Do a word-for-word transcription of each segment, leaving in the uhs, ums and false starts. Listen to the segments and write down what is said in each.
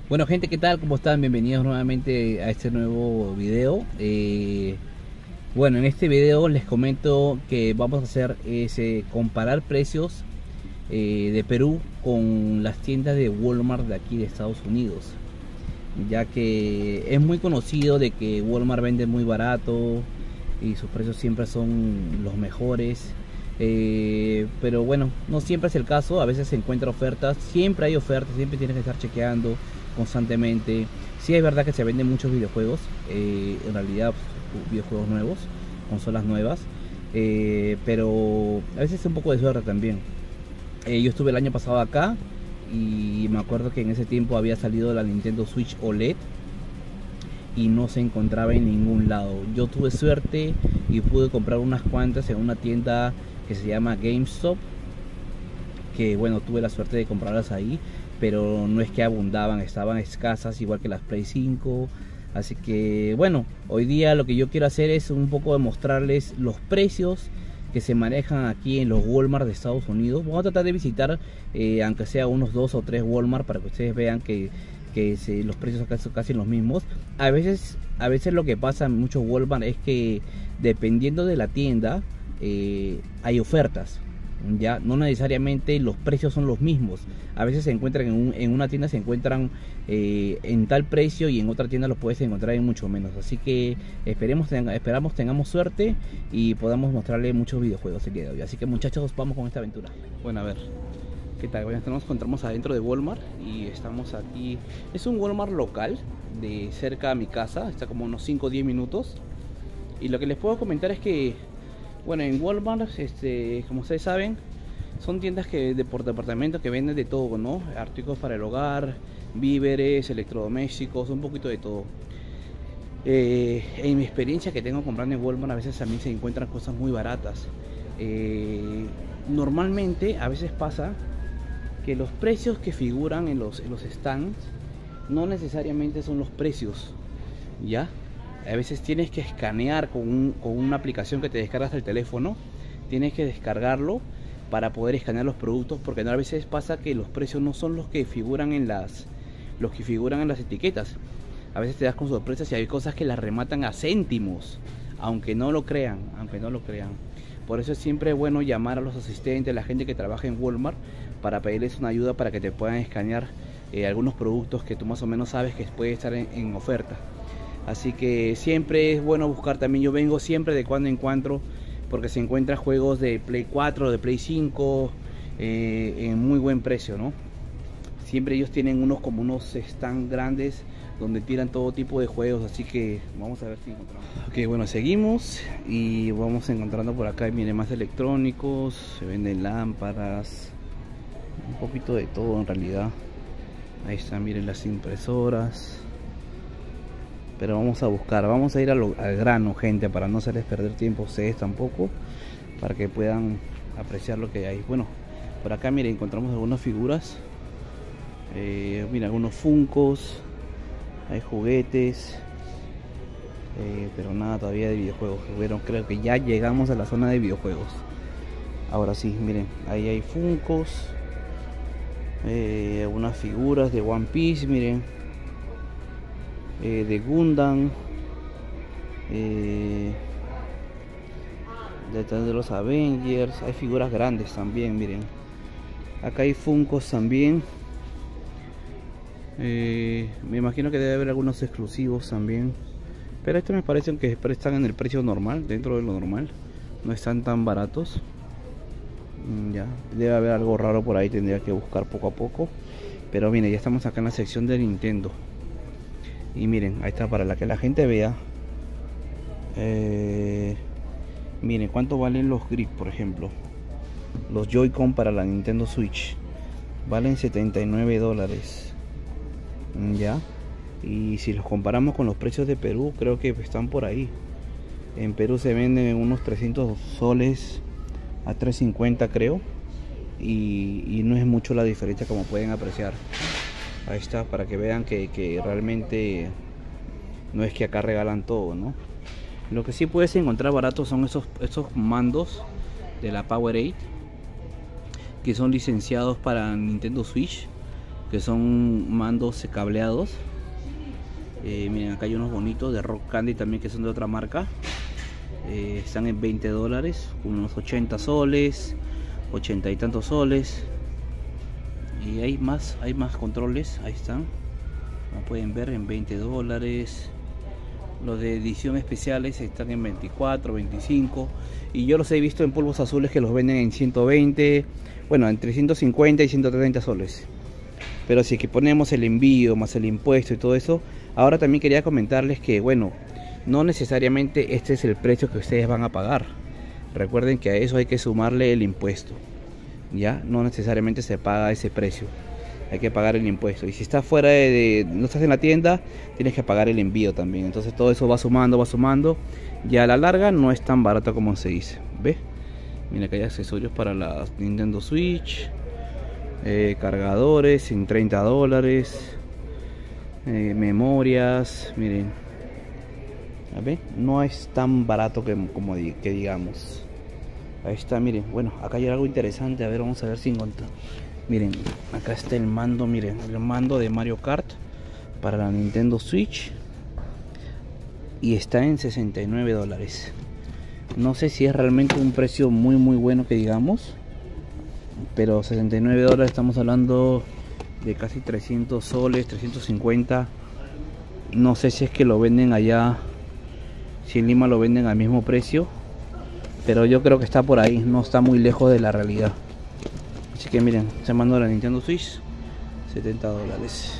Bueno gente, ¿qué tal? ¿Cómo están? Bienvenidos nuevamente a este nuevo video. Eh, bueno, en este video les comento que vamos a hacer es eh, comparar precios eh, de Perú con las tiendas de Walmart de aquí de Estados Unidos, ya que es muy conocido de que Walmart vende muy barato y sus precios siempre son los mejores. Eh, pero bueno, no siempre es el caso. A veces se encuentra ofertas, siempre hay ofertas, siempre tienes que estar chequeando constantemente. Sí es verdad que se venden muchos videojuegos, eh, en realidad videojuegos nuevos, consolas nuevas, eh, pero a veces es un poco de suerte también. Eh, yo estuve el año pasado acá y me acuerdo que en ese tiempo había salido la Nintendo Switch O L E D y no se encontraba en ningún lado. Yo tuve suerte y pude comprar unas cuantas en una tienda que se llama GameStop, que bueno, tuve la suerte de comprarlas ahí, pero no es que abundaban, estaban escasas, igual que las Play cinco. Así que bueno, hoy día lo que yo quiero hacer es un poco de mostrarles los precios que se manejan aquí en los Walmart de Estados Unidos. Vamos a tratar de visitar, eh, aunque sea unos dos o tres Walmart, para que ustedes vean que, que se, los precios acá son casi los mismos. A veces, a veces lo que pasa en muchos Walmart es que dependiendo de la tienda, eh, hay ofertas. Ya no necesariamente los precios son los mismos. A veces se encuentran en, un, en una tienda se encuentran eh, en tal precio y en otra tienda los puedes encontrar en mucho menos. Así que esperemos tenga, esperamos tengamos suerte y podamos mostrarle muchos videojuegos el día de hoy. Así que muchachos, vamos con esta aventura. Bueno, a ver, ¿qué tal? Bueno, nos encontramos adentro de Walmart y estamos aquí. Es un Walmart local de cerca a mi casa, está como unos cinco o diez minutos. Y lo que les puedo comentar es que, bueno, en Walmart, este, como ustedes saben, son tiendas que de por departamento que venden de todo, ¿no? Artículos para el hogar, víveres, electrodomésticos, un poquito de todo. Eh, en mi experiencia que tengo comprando en Walmart, a veces también se encuentran cosas muy baratas. Eh, normalmente, a veces pasa que los precios que figuran en los, en los stands no necesariamente son los precios, ¿ya? A veces tienes que escanear con, un, con una aplicación que te descargas del teléfono. Tienes que descargarlo para poder escanear los productos, porque a veces pasa que los precios no son los que figuran en las los que figuran en las etiquetas. A veces te das con sorpresas y hay cosas que las rematan a céntimos, aunque no lo crean, aunque no lo crean. Por eso es siempre bueno llamar a los asistentes, a la gente que trabaja en Walmart, para pedirles una ayuda para que te puedan escanear eh, algunos productos que tú más o menos sabes que puede estar en, en oferta. Así que siempre es bueno buscar también. Yo vengo siempre de cuando en cuando, porque se encuentran juegos de Play cuatro, de Play cinco, eh, en muy buen precio, ¿no? Siempre ellos tienen unos como unos stands grandes donde tiran todo tipo de juegos. Así que vamos a ver si encontramos. Ok, bueno, seguimos y vamos encontrando por acá. Miren, más electrónicos, se venden lámparas, un poquito de todo en realidad. Ahí están, miren, las impresoras. Pero vamos a buscar, vamos a ir a lo, al grano, gente, para no hacerles perder tiempo a ustedes tampoco, para que puedan apreciar lo que hay. Bueno, por acá, miren, encontramos algunas figuras, eh, mira, algunos funcos, hay juguetes, eh, pero nada todavía de videojuegos. Bueno, creo que ya llegamos a la zona de videojuegos. Ahora sí, miren, ahí hay funcos, eh, algunas figuras de One Piece, miren. Eh, de Gundam, eh, detrás de los Avengers. Hay figuras grandes también, miren. Acá hay Funkos también. Eh, me imagino que debe haber algunos exclusivos también, pero estos me parecen que están en el precio normal, dentro de lo normal. No están tan baratos. Mm, ya, debe haber algo raro por ahí, tendría que buscar poco a poco. Pero miren, ya estamos acá en la sección de Nintendo. Y miren, ahí está, para la que la gente vea. eh, Miren cuánto valen los grips, por ejemplo. Los Joy-Con para la Nintendo Switch valen setenta y nueve dólares. Ya. Y si los comparamos con los precios de Perú, creo que están por ahí. En Perú se venden unos trescientos soles a tres cincuenta, creo. Y, y no es mucho la diferencia, como pueden apreciar. Ahí está, para que vean que, que realmente no es que acá regalan todo, ¿no? Lo que sí puedes encontrar barato son esos, esos mandos de la Powerade, que son licenciados para Nintendo Switch. que son mandos cableados. Eh, miren, acá hay unos bonitos de Rock Candy también, que son de otra marca. Eh, están en veinte dólares, unos ochenta soles, ochenta y tantos soles. Y hay más, hay más controles, ahí están, como pueden ver, en veinte dólares. Los de edición especiales están en veinticuatro, veinticinco, y yo los he visto en polvos azules que los venden en ciento veinte, bueno, entre ciento cincuenta y ciento treinta soles. Pero si es que ponemos el envío más el impuesto y todo eso. Ahora también quería comentarles que, bueno, no necesariamente este es el precio que ustedes van a pagar. Recuerden que a eso hay que sumarle el impuesto. Ya, no necesariamente se paga ese precio. Hay que pagar el impuesto. Y si estás fuera de, de no estás en la tienda, tienes que pagar el envío también. Entonces todo eso va sumando, va sumando. Ya a la larga no es tan barato como se dice. ¿Ves? Mira que hay accesorios para la Nintendo Switch. Eh, cargadores en treinta dólares. Eh, memorias. Miren. A ver, no es tan barato que, como que digamos. Ahí está, miren. Bueno, acá hay algo interesante. A ver, vamos a ver si encontramos. Miren, acá está el mando, miren, el mando de Mario Kart para la Nintendo Switch. Y está en sesenta y nueve dólares. No sé si es realmente un precio muy muy bueno que digamos. Pero sesenta y nueve dólares, estamos hablando de casi trescientos soles, trescientos cincuenta. No sé si es que lo venden allá, si en Lima lo venden al mismo precio. Pero yo creo que está por ahí, no está muy lejos de la realidad. Así que miren, se mandó la Nintendo Switch, setenta dólares.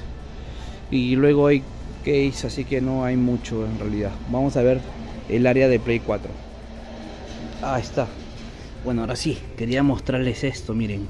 Y luego hay case, así que no hay mucho en realidad. Vamos a ver el área de Play cuatro. Ah, está. Bueno, ahora sí, quería mostrarles esto, miren.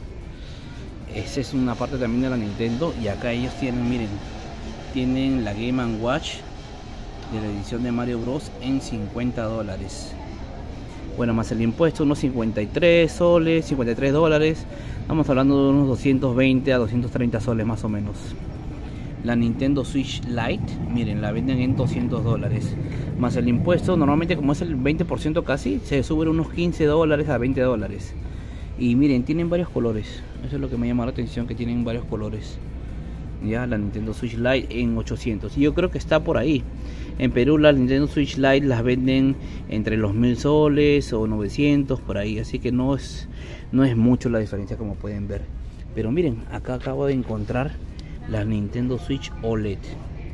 Esa es una parte también de la Nintendo. Y acá ellos tienen, miren, tienen la Game and Watch de la edición de Mario Bros en cincuenta dólares. Bueno, más el impuesto, unos cincuenta y tres soles, cincuenta y tres dólares. Estamos hablando de unos doscientos veinte a doscientos treinta soles más o menos. La Nintendo Switch Lite, miren, la venden en doscientos dólares. Más el impuesto, normalmente como es el veinte por ciento casi, se suben unos quince dólares a veinte dólares. Y miren, tienen varios colores. Eso es lo que me llama la atención, que tienen varios colores. Ya, la Nintendo Switch Lite en ochocientos. Y yo creo que está por ahí. En Perú la Nintendo Switch Lite las venden entre los mil soles o novecientos por ahí. Así que no es, no es mucho la diferencia, como pueden ver. Pero miren, acá acabo de encontrar las Nintendo Switch O L E D,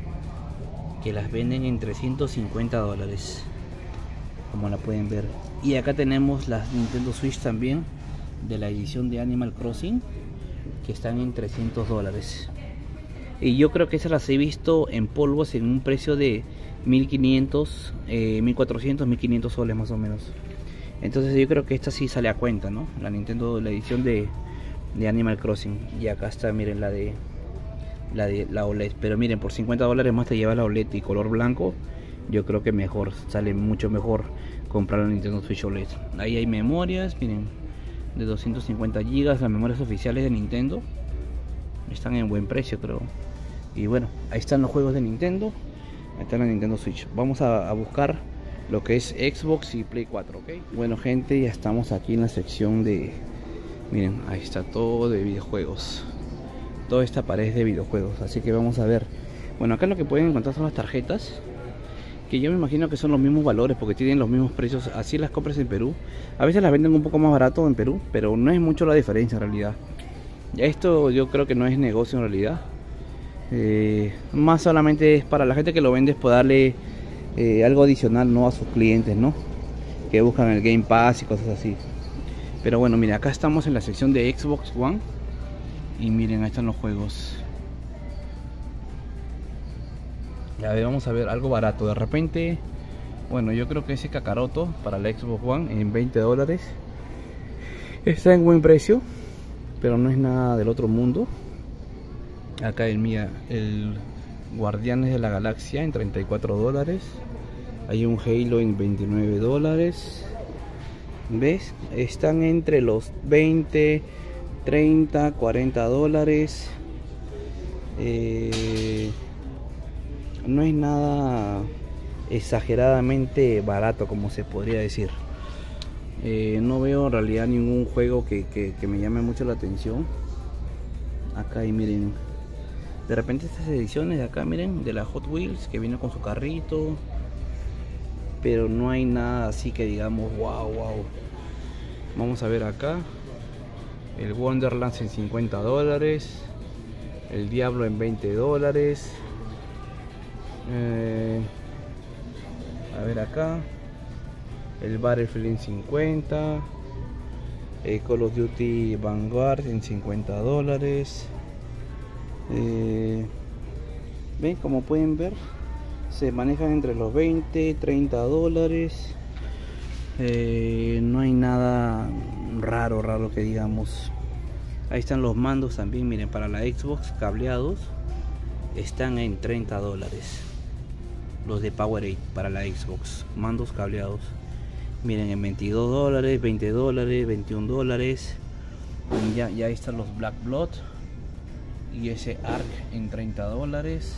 que las venden en trescientos cincuenta dólares, como la pueden ver. Y acá tenemos las Nintendo Switch también de la edición de Animal Crossing, que están en trescientos dólares. Y yo creo que esas las he visto en polvos en un precio de mil quinientos, eh, mil cuatrocientos, mil quinientos soles más o menos. Entonces yo creo que esta sí sale a cuenta, ¿no? La Nintendo, la edición de, de Animal Crossing. Y acá está, miren, la de la de la O L E D. Pero miren, por cincuenta dólares más te lleva la O L E D y color blanco. Yo creo que mejor, sale mucho mejor comprar la Nintendo Switch O L E D. Ahí hay memorias, miren, de doscientos cincuenta gigas, las memorias oficiales de Nintendo. Están en buen precio, creo. Y bueno, ahí están los juegos de Nintendo. Ahí está la Nintendo Switch. Vamos a, a buscar lo que es Xbox y Play cuatro, ¿ok? Bueno, gente, ya estamos aquí en la sección de... Miren, ahí está todo de videojuegos. Toda esta pared de videojuegos. Así que vamos a ver. Bueno, acá lo que pueden encontrar son las tarjetas, que yo me imagino que son los mismos valores, porque tienen los mismos precios. Así las compras en Perú. A veces las venden un poco más barato en Perú, pero no es mucho la diferencia en realidad. Esto yo creo que no es negocio en realidad. Eh, más solamente es para la gente que lo vende, es para darle eh, algo adicional, ¿no?, a sus clientes, ¿no?, que buscan el Game Pass y cosas así. Pero bueno, miren, acá estamos en la sección de Xbox One. Y miren, ahí están los juegos. A ver, vamos a ver algo barato. De repente, bueno, yo creo que ese Kakaroto para la Xbox One en veinte dólares está en buen precio, pero no es nada del otro mundo. Acá el mía, el Guardianes de la Galaxia en treinta y cuatro dólares. Hay un Halo en veintinueve dólares. ¿Ves? Están entre los veinte, treinta, cuarenta dólares. Eh, no es nada exageradamente barato, como se podría decir. Eh, no veo en realidad ningún juego que, que, que me llame mucho la atención. Acá hay, miren, De repente estas ediciones de acá, miren, de la Hot Wheels, que viene con su carrito, pero no hay nada así que digamos wow, wow. Vamos a ver acá el Wonderlands en cincuenta dólares, el Diablo en veinte dólares. eh, a ver acá el Battlefield en cincuenta, el Call of Duty Vanguard en cincuenta dólares. eh, ven, como pueden ver, se manejan entre los veinte, treinta dólares. Eh, no hay nada raro, raro que digamos. Ahí están los mandos también, miren, para la Xbox cableados están en treinta dólares. Los de Powerade para la Xbox, mandos cableados, miren, en veintidós dólares, veinte dólares, veintiún dólares. Ya, ya ahí están los Black Blood y ese Ark en treinta dólares.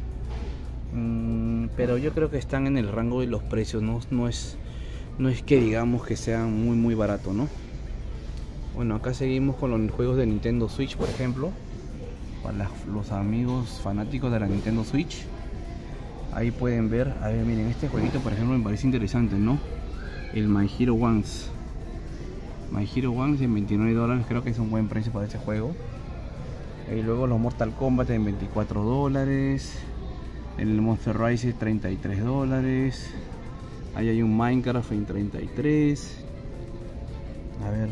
Mm, pero yo creo que están en el rango de los precios, no, no es no es que digamos que sean muy muy barato, ¿no? Bueno, acá seguimos con los juegos de Nintendo Switch, por ejemplo, para las, los amigos fanáticos de la Nintendo Switch. Ahí pueden ver, a ver, miren, este jueguito por ejemplo me parece interesante, ¿no? El My Hero Ones. My Hero Ones en veintinueve dólares, creo que es un buen precio para este juego. Y luego los Mortal Kombat en veinticuatro dólares. El Monster Rise treinta y tres dólares. Ahí hay un Minecraft en treinta y tres. A ver,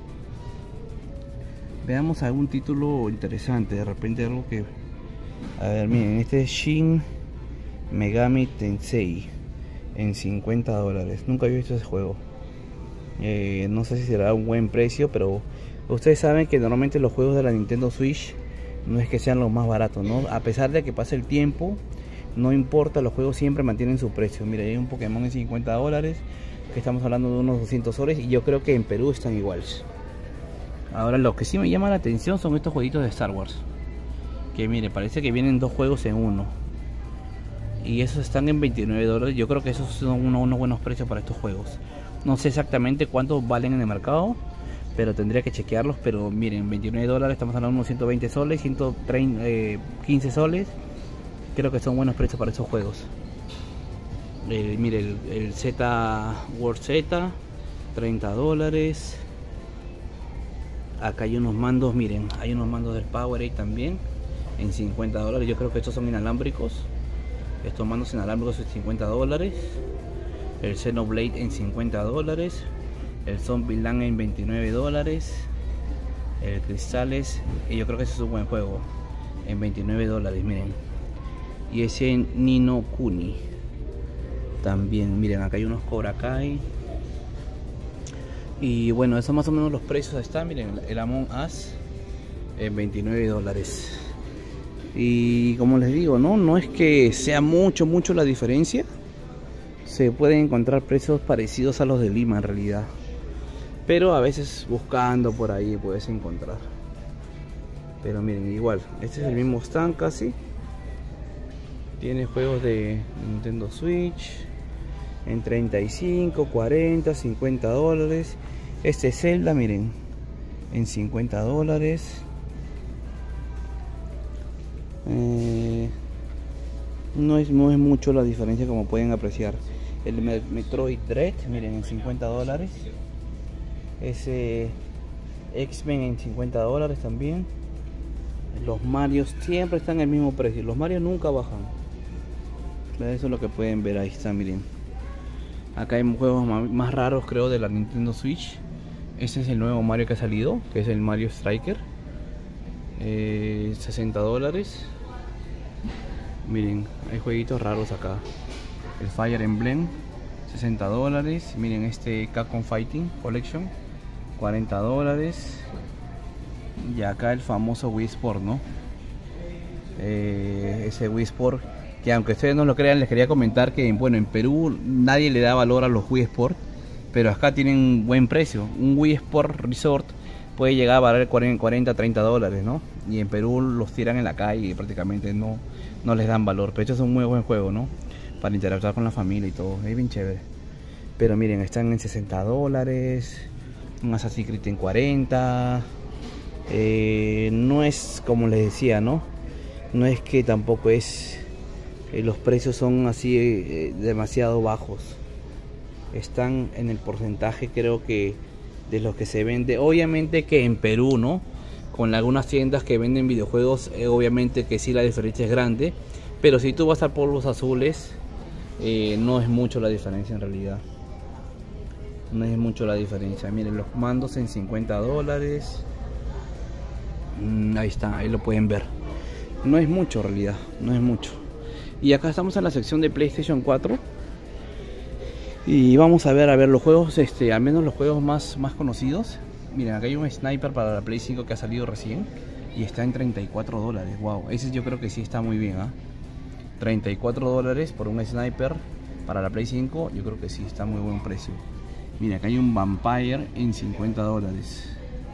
veamos algún título interesante, de repente algo que... A ver, miren, este es Shin Megami Tensei en cincuenta dólares. Nunca había visto ese juego. eh, No sé si será un buen precio, pero ustedes saben que normalmente los juegos de la Nintendo Switch no es que sean los más baratos, ¿no? A pesar de que pase el tiempo, no importa, los juegos siempre mantienen su precio. Mira, hay un Pokémon en cincuenta dólares, que estamos hablando de unos doscientos soles, y yo creo que en Perú están iguales. Ahora, lo que sí me llama la atención son estos jueguitos de Star Wars, que mire, parece que vienen dos juegos en uno, y esos están en veintinueve dólares. Yo creo que esos son unos, unos buenos precios para estos juegos. No sé exactamente cuántos valen en el mercado, pero tendría que chequearlos. Pero miren, veintinueve dólares, estamos hablando de unos ciento veinte soles, ciento quince soles. Creo que son buenos precios para estos juegos. Eh, mire, el, el Z World Z, treinta dólares. Acá hay unos mandos, miren, hay unos mandos del Powerade también en cincuenta dólares. Yo creo que estos son inalámbricos. Estos mandos inalámbricos en cincuenta dólares. El Xenoblade en cincuenta dólares. El Zombieland en veintinueve dólares. El Cristales, y yo creo que ese es un buen juego, en veintinueve dólares, miren. Y ese Ni no Kuni también, miren, acá hay unos Cobra Kai. Y bueno, esos más o menos los precios están. Miren, el Among Us en veintinueve dólares. Y como les digo, no, no es que sea mucho, mucho la diferencia. Se pueden encontrar precios parecidos a los de Lima en realidad, pero a veces buscando por ahí puedes encontrar. Pero miren, igual, este es el mismo stand casi. Tiene juegos de Nintendo Switch en treinta y cinco, cuarenta, cincuenta dólares. Este Zelda, miren, en cincuenta dólares. Eh, no, es, no es mucho la diferencia, como pueden apreciar. El Metroid Dread, miren, en cincuenta dólares. Ese X-Men en cincuenta dólares también. Los Mario siempre están en el mismo precio. Los Mario nunca bajan. Eso es lo que pueden ver. Ahí está, miren. Acá hay juegos más raros, creo, de la Nintendo Switch. Este es el nuevo Mario que ha salido, que es el Mario Striker. eh, sesenta dólares. Miren, hay jueguitos raros acá. El Fire Emblem, sesenta dólares. Miren, este Capcom Fighting Collection, cuarenta dólares. Y acá el famoso Wii Sport, ¿no? Eh, ese Wii Sport, que aunque ustedes no lo crean, les quería comentar que, bueno, en Perú nadie le da valor a los Wii Sport, pero acá tienen buen precio. Un Wii Sport Resort puede llegar a valer cuarenta, treinta dólares, ¿no? Y en Perú los tiran en la calle y prácticamente no, no les dan valor. Pero esto es un muy buen juego, ¿no? Para interactuar con la familia y todo, es bien chévere. Pero miren, están en sesenta dólares. Un Assassin's Creed en cuarenta. Eh, no es como les decía, ¿no? No es que tampoco es, eh, los precios son así eh, demasiado bajos. Están en el porcentaje, creo que, de los que se vende. Obviamente que en Perú, ¿no? Con algunas tiendas que venden videojuegos, eh, obviamente que sí la diferencia es grande. Pero si tú vas a Polvos Azules, eh, no es mucho la diferencia en realidad. No es mucho la diferencia. Miren, los mandos en cincuenta dólares. Mm, ahí está, ahí lo pueden ver. No es mucho en realidad, no es mucho. Y acá estamos en la sección de PlayStation cuatro. Y vamos a ver, a ver los juegos, este, al menos los juegos más, más conocidos. Miren, acá hay un Sniper para la Play cinco que ha salido recién. Y está en treinta y cuatro dólares. Wow, ese yo creo que sí está muy bien, ¿eh? treinta y cuatro dólares por un Sniper para la Play cinco. Yo creo que sí está muy buen precio. Miren, acá hay un Vampire en cincuenta dólares.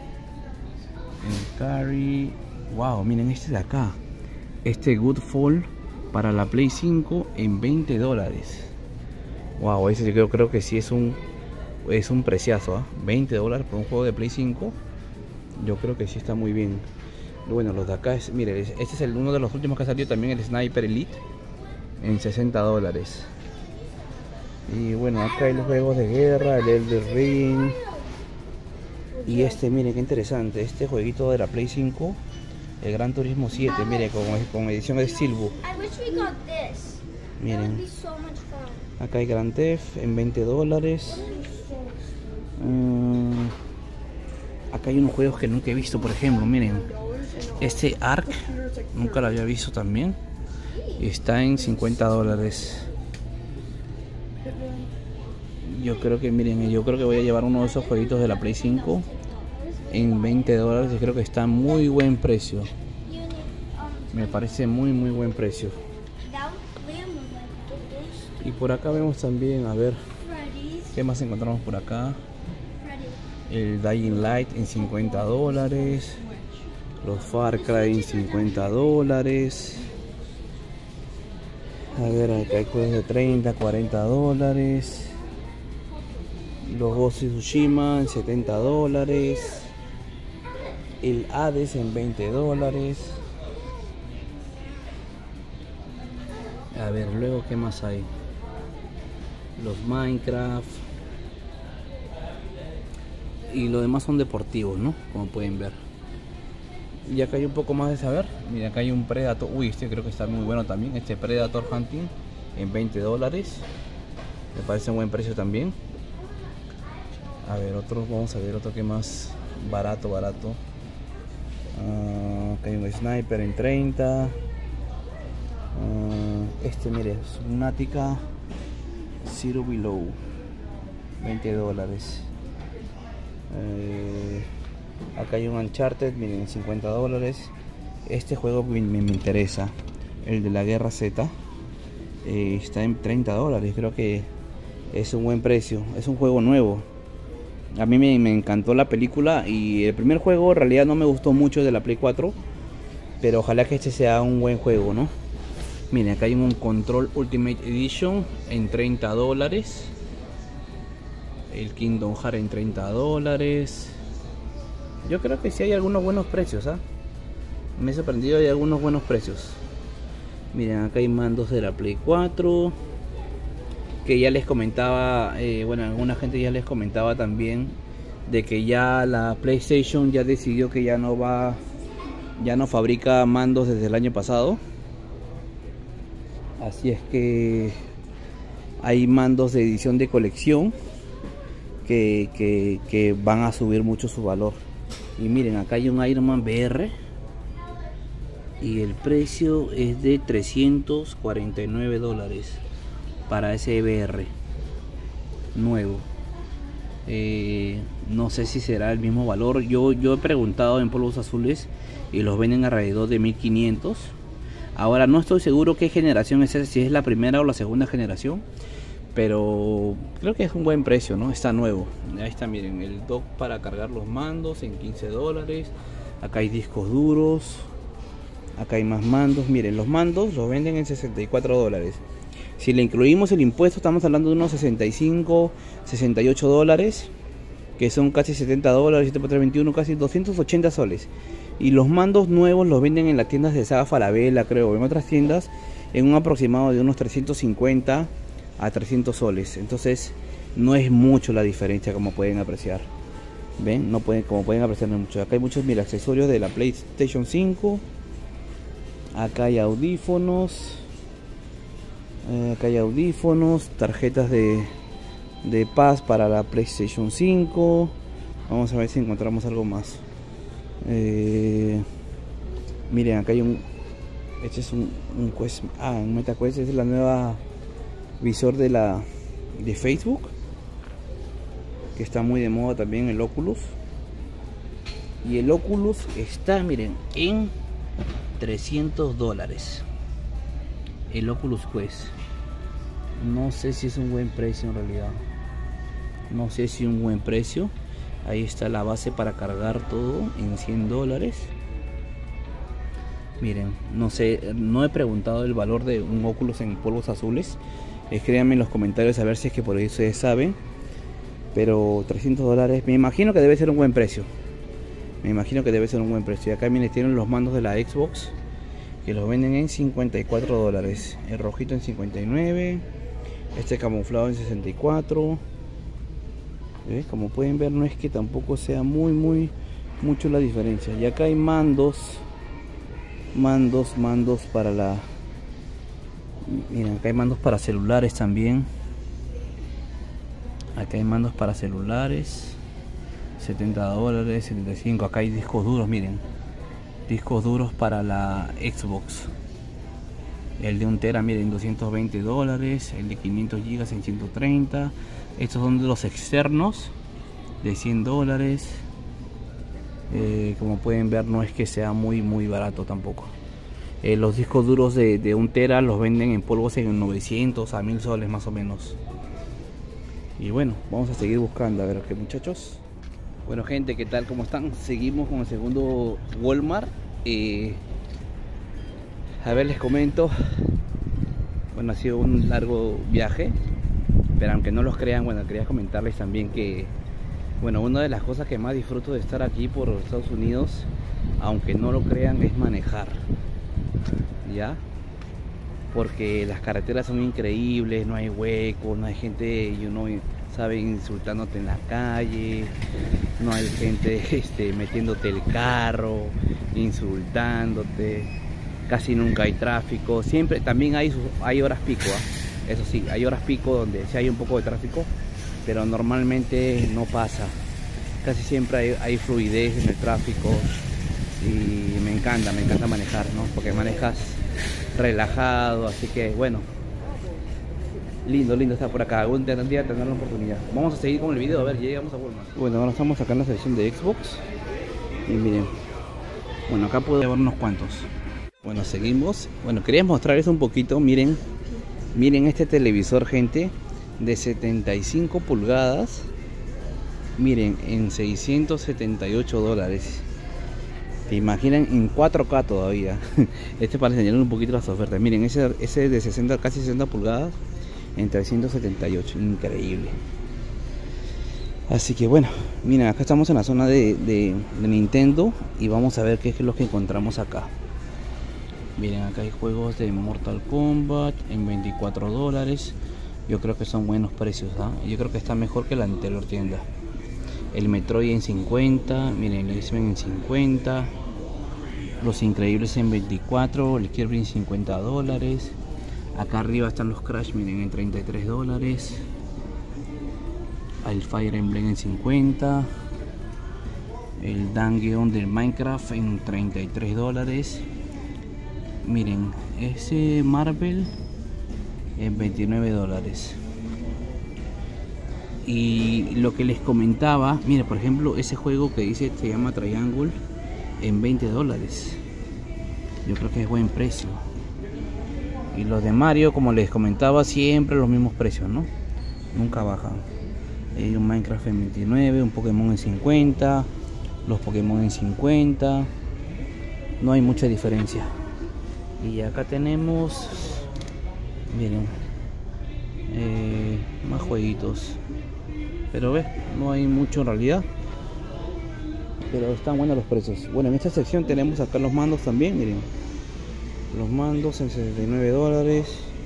El Carry. Wow, miren este de acá. Este Goodfall para la Play cinco en veinte dólares. Wow, ese yo creo, creo que sí es un es un preciazo, ¿eh? veinte dólares por un juego de Play cinco. Yo creo que sí está muy bien. Bueno, los de acá es, mire, este es el, uno de los últimos que ha salido también, el Sniper Elite en sesenta dólares. Y bueno, acá hay los juegos de guerra, el Elden Ring. Y este, miren qué interesante, este jueguito de la Play cinco, el Gran Turismo siete, miren, con, con edición de Steelbook. Miren, acá hay Grand Theft en veinte dólares. um, Acá hay unos juegos que nunca he visto, por ejemplo, miren, este Ark, nunca lo había visto también. Está en cincuenta dólares. Yo creo que, miren, yo creo que voy a llevar uno de esos jueguitos de la Play cinco en veinte dólares. Yo creo que está muy buen precio. Me parece muy muy buen precio. Y por acá vemos también, a ver, ¿qué más encontramos por acá? El Dying Light en cincuenta dólares. Los Far Cry en cincuenta dólares. A ver, acá hay juegos de treinta, cuarenta dólares. Los Ghost of Tsushima en setenta dólares. El Hades en veinte dólares. A ver, luego qué más hay. Los Minecraft. Y lo demás son deportivos, ¿no? Como pueden ver. Y acá hay un poco más de saber. Mira, acá hay un Predator. Uy, este creo que está muy bueno también. Este Predator Hunting en veinte dólares. Me parece un buen precio también. A ver, otro, vamos a ver otro que más barato, barato. Uh, acá hay un Sniper en treinta. Uh, este, mire, Subnautica Zero Below, veinte dólares. Eh, acá hay un Uncharted, miren, cincuenta dólares. Este juego me, me, me interesa, el de la Guerra Z. Eh, está en treinta dólares, creo que es un buen precio. Es un juego nuevo. A mí me, me encantó la película y el primer juego en realidad no me gustó mucho de la Play cuatro, pero ojalá que este sea un buen juego, ¿no? Miren, acá hay un Control Ultimate Edition en treinta dólares. El Kingdom Hearts en treinta dólares. Yo creo que sí hay algunos buenos precios, ¿ah? ¿eh? Me he sorprendido de algunos buenos precios. Miren, acá hay mandos de la Play cuatro. Que ya les comentaba, eh, bueno, alguna gente ya les comentaba también de que ya la PlayStation ya decidió que ya no va, ya no fabrica mandos desde el año pasado. Así es que hay mandos de edición de colección que, que, que van a subir mucho su valor. Y miren, acá hay un Iron Man V R y el precio es de trescientos cuarenta y nueve dólares para ese V R nuevo. Eh, no sé si será el mismo valor. Yo, yo he preguntado en Polvos Azules y los venden alrededor de mil quinientos. Ahora no estoy seguro qué generación es esa, si es la primera o la segunda generación, pero creo que es un buen precio, ¿no? Está nuevo. Ahí está, miren, el dock para cargar los mandos en quince dólares. Acá hay discos duros. Acá hay más mandos. Miren, los mandos los venden en sesenta y cuatro dólares. Si le incluimos el impuesto, estamos hablando de unos sesenta y cinco, sesenta y ocho dólares. que son casi setenta dólares, siete por tres, veintiuno, casi doscientos ochenta soles. Y los mandos nuevos los venden en las tiendas de Saga Falabella, creo, en otras tiendas, en un aproximado de unos trescientos cincuenta a trescientos soles. Entonces no es mucho la diferencia, como pueden apreciar. Ven, no pueden, como pueden apreciar, no es mucho. Acá hay muchos, mira, accesorios de la PlayStation cinco. Acá hay audífonos. Eh, acá hay audífonos, tarjetas de, de paz para la PlayStation cinco. Vamos a ver si encontramos algo más. Eh, miren, acá hay un... Este es un, un Quest... Ah, un MetaQuest. Es la nueva visor de la de Facebook, que está muy de moda también, el Oculus. Y el Oculus está, miren, en trescientos dólares. El Oculus Quest. No sé si es un buen precio en realidad. No sé si es un buen precio. Ahí está la base para cargar todo en cien dólares. Miren, no sé, no he preguntado el valor de un Oculus en polvos azules. Escríbanme en los comentarios a ver si es que por ahí ustedes saben. Pero trescientos dólares, me imagino que debe ser un buen precio. Me imagino que debe ser un buen precio. Y acá miren, tienen los mandos de la Xbox, que los venden en cincuenta y cuatro dólares. El rojito en cincuenta y nueve. Este camuflado en sesenta y cuatro. ¿Ves? Como pueden ver, no es que tampoco sea muy muy mucho la diferencia. Y acá hay mandos. Mandos, mandos para la... Miren, acá hay mandos para celulares también. Acá hay mandos para celulares. setenta dólares, setenta y cinco. Acá hay discos duros, miren. Discos duros para la Xbox. El de un tera, miren, doscientos veinte dólares. El de quinientos gigas en ciento treinta. Estos son de los externos, de cien dólares. Eh, como pueden ver, no es que sea muy muy barato tampoco. Eh, los discos duros de, de un tera los venden en polvos en novecientos a mil soles más o menos. Y bueno, vamos a seguir buscando a ver qué, muchachos. Bueno, gente, ¿qué tal? ¿Cómo están? Seguimos con el segundo Walmart. Eh, a ver, les comento. Bueno, ha sido un largo viaje, pero aunque no los crean, bueno, quería comentarles también que, bueno, una de las cosas que más disfruto de estar aquí por Estados Unidos, aunque no lo crean, es manejar, ¿ya? Porque las carreteras son increíbles, no hay huecos, no hay gente, you know, sabe, insultándote en la calle, no hay gente este, metiéndote el carro, insultándote, casi nunca hay tráfico, siempre, también hay, hay horas pico, ¿eh? Eso sí, hay horas pico donde sí hay un poco de tráfico, pero normalmente no pasa, casi siempre hay, hay fluidez en el tráfico y me encanta, me encanta manejar, ¿no? Porque manejas relajado, así que bueno, lindo, lindo estar por acá. Algún día tener la oportunidad. Vamos a seguir con el video, a ver, llegamos a Walmart. Bueno, ahora estamos acá en la sección de Xbox y miren, bueno, acá puedo llevar unos cuantos. Bueno, seguimos. Bueno, quería mostrarles un poquito, miren, miren este televisor, gente, de setenta y cinco pulgadas, miren, en seiscientos setenta y ocho dólares. ¿Te imaginan? En cuatro K todavía. Este para enseñarles un poquito las ofertas. Miren, ese, ese de sesenta, casi sesenta pulgadas en trescientos setenta y ocho. Increíble. Así que bueno, miren, acá estamos en la zona de, de, de Nintendo y vamos a ver qué es lo que encontramos acá. Miren, acá hay juegos de Mortal Kombat en veinticuatro dólares. Yo creo que son buenos precios, ¿eh? Yo creo que está mejor que la anterior tienda. El Metroid en cincuenta, miren, el X-Men en cincuenta, Los Increíbles en veinticuatro, el Kirby en cincuenta dólares. Acá arriba están los Crash, miren, en treinta y tres dólares. El Fire Emblem en cincuenta. El Dungeon del Minecraft en treinta y tres dólares. Miren, ese Marvel en veintinueve dólares. Y lo que les comentaba, mire, por ejemplo, ese juego que dice, se llama Triangle, en veinte dólares. Yo creo que es buen precio. Y los de Mario, como les comentaba, siempre los mismos precios, ¿no? Nunca bajan. Hay un Minecraft en veintinueve, un Pokémon en cincuenta, los Pokémon en cincuenta. No hay mucha diferencia. Y acá tenemos, miren, eh, más jueguitos. pero ves, no hay mucho en realidad, pero están buenos los precios. Bueno, en esta sección tenemos acá los mandos también, miren, los mandos en sesenta y nueve dólares.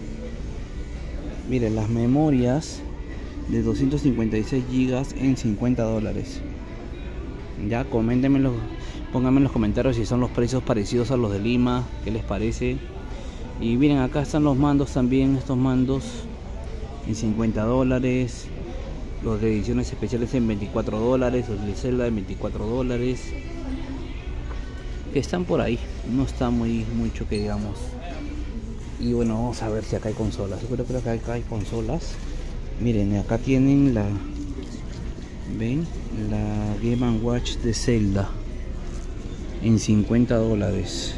Miren, las memorias de doscientos cincuenta y seis gigas en cincuenta dólares. Ya, coméntenmelo, pónganme en los comentarios si son los precios parecidos a los de Lima, qué les parece. Y miren, acá están los mandos también, estos mandos en cincuenta dólares, los de ediciones especiales en veinticuatro dólares, los de Zelda en veinticuatro dólares, que están por ahí, no está muy mucho que digamos. Y bueno, vamos a ver si acá hay consolas. Yo creo, creo que acá hay consolas. Miren, acá tienen la, ven, la Game and Watch de Zelda en cincuenta dólares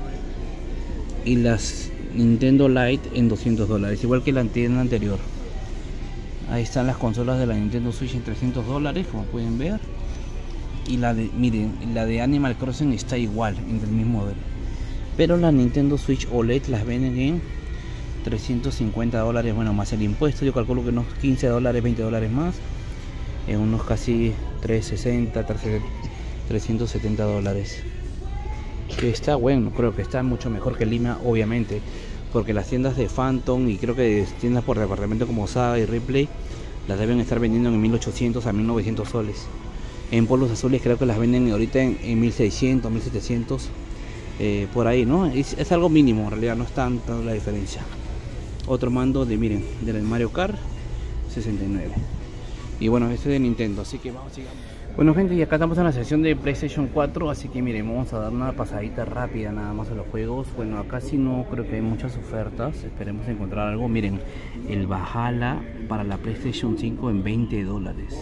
y las Nintendo Lite en doscientos dólares, igual que la antena anterior. Ahí están las consolas de la Nintendo Switch en trescientos dólares, como pueden ver. Y la de, miren, la de Animal Crossing está igual, en el mismo modelo. Pero la Nintendo Switch O L E D las venden en trescientos cincuenta dólares, bueno, más el impuesto. Yo calculo que unos quince dólares, veinte dólares más. En unos casi trescientos sesenta, trescientos setenta dólares. Que está bueno, creo que está mucho mejor que Lima, obviamente. Porque las tiendas de Phantom y creo que tiendas por departamento como Saga y Ripley las deben estar vendiendo en mil ochocientos a mil novecientos soles. En polvos azules creo que las venden ahorita en, en mil seiscientos, mil setecientos, eh, por ahí, ¿no? Es, es algo mínimo, en realidad no es tanta la diferencia. Otro mando de, miren, del Mario Kart sesenta y nueve. Y bueno, este es de Nintendo, así que vamos, sigamos. Bueno gente, y acá estamos en la sección de PlayStation cuatro, así que miren, vamos a dar una pasadita rápida nada más a los juegos. Bueno, acá sí no creo que hay muchas ofertas, esperemos encontrar algo. Miren, el Valhalla para la PlayStation cinco en veinte dólares.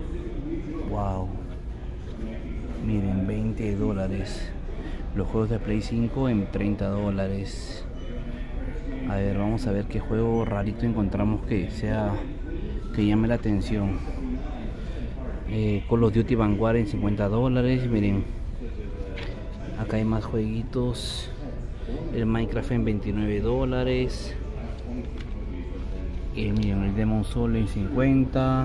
Wow. Miren, veinte dólares. Los juegos de Play cinco en treinta dólares. A ver, vamos a ver qué juego rarito encontramos que sea, que llame la atención. Eh, Call of Duty Vanguard en cincuenta dólares. Miren, acá hay más jueguitos. El Minecraft en veintinueve dólares. Eh, miren, el Demon Soul en cincuenta.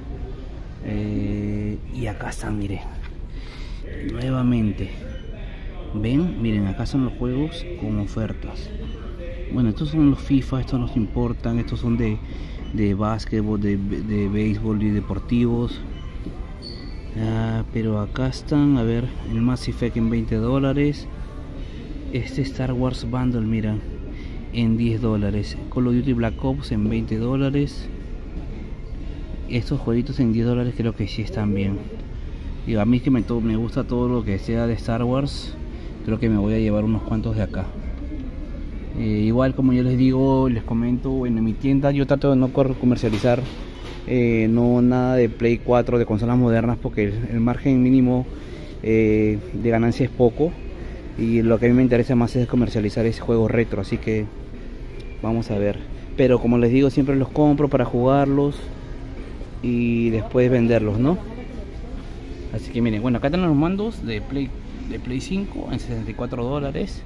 Eh, y acá están, miren, nuevamente. Ven, miren, acá son los juegos con ofertas. Bueno, estos son los FIFA, estos nos importan. Estos son de, de básquetbol, de, de béisbol y deportivos. Ah, pero acá están, a ver, el Mass Effect en veinte dólares. Este Star Wars Bundle, mira, en diez dólares. Call of Duty Black Ops en veinte dólares. Estos jueguitos en diez dólares creo que sí están bien. Y a mí que me, me gusta todo lo que sea de Star Wars, creo que me voy a llevar unos cuantos de acá. Eh, igual como yo les digo, les comento, bueno, en mi tienda yo trato de no comercializar Eh, no nada de Play cuatro, de consolas modernas, porque el, el margen mínimo eh, de ganancia es poco, y lo que a mí me interesa más es comercializar ese juego retro, así que vamos a ver. Pero como les digo, siempre los compro para jugarlos y después venderlos, ¿no? Así que miren, bueno, acá están los mandos de Play, de Play cinco en sesenta y cuatro dólares.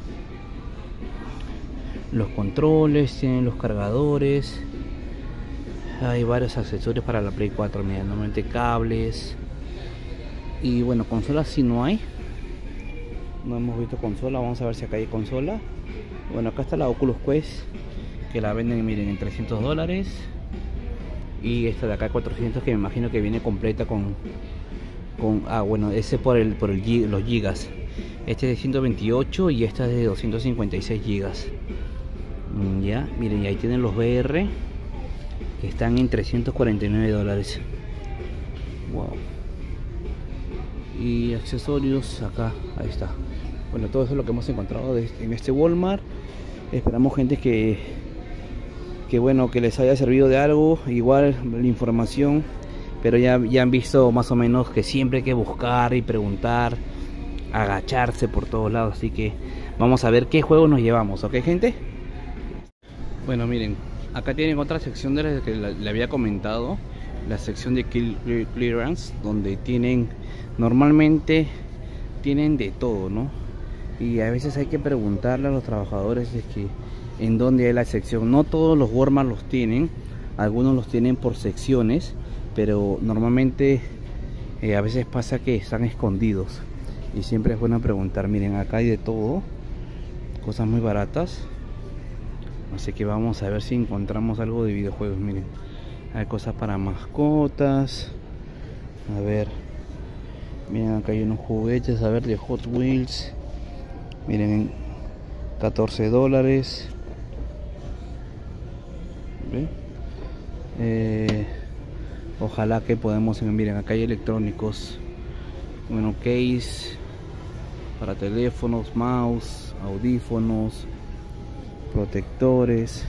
Los controles, tienen los cargadores. Hay varios accesorios para la Play cuatro, mira, normalmente cables. Y bueno, consolas si no hay. No hemos visto consola, vamos a ver si acá hay consola. Bueno, acá está la Oculus Quest, que la venden, miren, en trescientos dólares. Y esta de acá cuatrocientos, que me imagino que viene completa con, con ah, bueno, ese por el por el los gigas. Este es de ciento veintiocho y esta es de doscientos cincuenta y seis gigas. Ya, miren, y ahí tienen los V R, que están en trescientos cuarenta y nueve dólares. Wow. Y accesorios acá, ahí está. Bueno, todo eso es lo que hemos encontrado de, en este Walmart. Esperamos, gente, que que bueno, que les haya servido de algo, igual la información, pero ya, ya han visto más o menos que siempre hay que buscar y preguntar, agacharse por todos lados. Así que vamos a ver qué juegos nos llevamos, ¿ok, gente? Bueno, miren, acá tienen otra sección de la que le había comentado, la sección de clearance, donde tienen, normalmente tienen de todo, ¿no? Y a veces hay que preguntarle a los trabajadores de que en dónde hay la sección. No todos los Walmart los tienen, algunos los tienen por secciones, pero normalmente eh, a veces pasa que están escondidos y siempre es bueno preguntar. Miren, acá hay de todo, cosas muy baratas, así que vamos a ver si encontramos algo de videojuegos. Miren, hay cosas para mascotas, a ver, miren, acá hay unos juguetes, a ver, de Hot Wheels, miren, catorce dólares. ¿Ve? Eh, ojalá que podamos, miren, acá hay electrónicos, bueno, case para teléfonos, mouse, audífonos, protectores,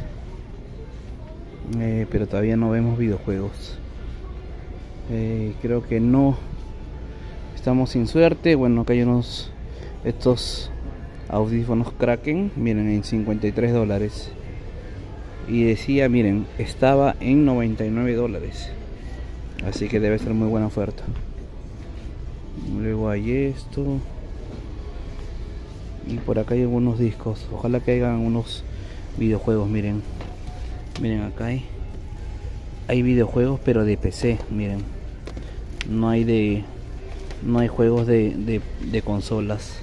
eh, pero todavía no vemos videojuegos. Eh, creo que no, estamos sin suerte. Bueno, acá hay unos, estos audífonos Kraken, miren, en cincuenta y tres dólares, y decía, miren, estaba en noventa y nueve dólares, así que debe ser muy buena oferta. Luego hay esto, y por acá hay algunos discos. Ojalá que hagan unos videojuegos. Miren, miren, acá hay hay videojuegos, pero de P C. Miren, no hay de no hay juegos de, de, de consolas.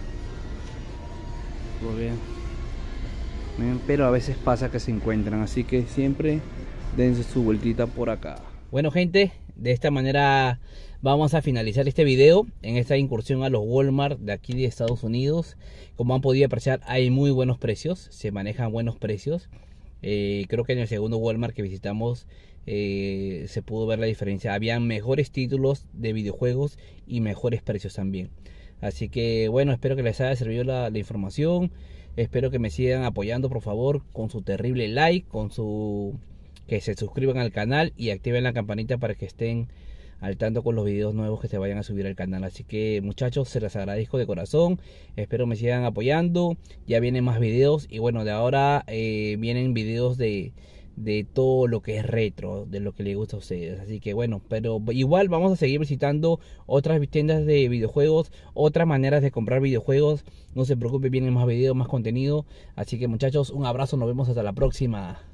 Bien. Bien, pero a veces pasa que se encuentran, así que siempre dense su vueltita por acá. Bueno, gente, de esta manera vamos a finalizar este video en esta incursión a los Walmart de aquí de Estados Unidos. Como han podido apreciar, hay muy buenos precios, se manejan buenos precios. Eh, creo que en el segundo Walmart que visitamos eh, se pudo ver la diferencia. Habían mejores títulos de videojuegos y mejores precios también. Así que bueno, espero que les haya servido la, la información. Espero que me sigan apoyando, por favor, con su terrible like, con su que se suscriban al canal y activen la campanita para que estén al tanto con los videos nuevos que se vayan a subir al canal. Así que, muchachos, se les agradezco de corazón. Espero me sigan apoyando. Ya vienen más videos y bueno, de ahora eh, vienen videos de de todo lo que es retro, de lo que les gusta a ustedes. Así que bueno, pero igual vamos a seguir visitando otras tiendas de videojuegos, otras maneras de comprar videojuegos. No se preocupen, vienen más videos, más contenido. Así que, muchachos, un abrazo, nos vemos hasta la próxima.